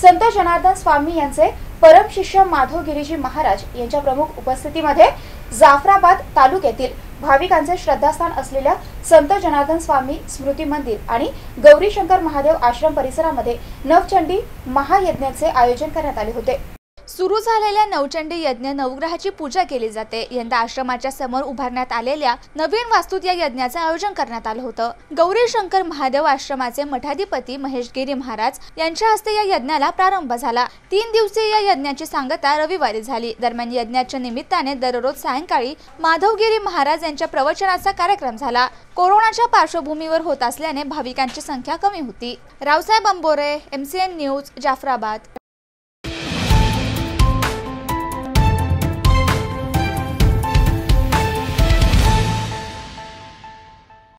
संत जनार्दन स्वामी यांचे परम शिष्य माधव गिरीजी महाराज यांच्या प्रमुख उपस्थितीमध्ये जाफराबाद तालुक्यातील भाविकांचे श्रद्धास्थान असलेल्या संत जनार्दन स्वामी स्मृती मंदिर आणि गौरी शंकर महादेव आश्रम परिसरामध्ये नवचंडी महायज्ञाचे आयोजन करण्यात आले होते। सुरू झालेल्या नवचंडी यज्ञ नवग्रहाची पूजा केली जाते। यंदा आश्रमाच्या समोर उभारण्यात आलेल्या नवीन वास्तूत या यज्ञाचे आयोजन करण्यात आले होतं। गौरी शंकर महादेव आश्रमाचे मठाधिपती महेश गिरी महाराज यांच्या हस्ते या यज्ञाला प्रारंभ झाला। 3 दिवसीय या यज्ञाची सांगता रविवारी झाली। दरम्यान यज्ञाच्या निमित्ताने दररोज सायंकाळी माधवगिरी महाराज यांच्या प्रवचनाचा कार्यक्रम झाला। कोरोनाच्या पार्श्वभूमीवर होत असल्याने भाविकांची संख्या कमी होती। Raosaheb Ambore, MCN news, Jafrabad.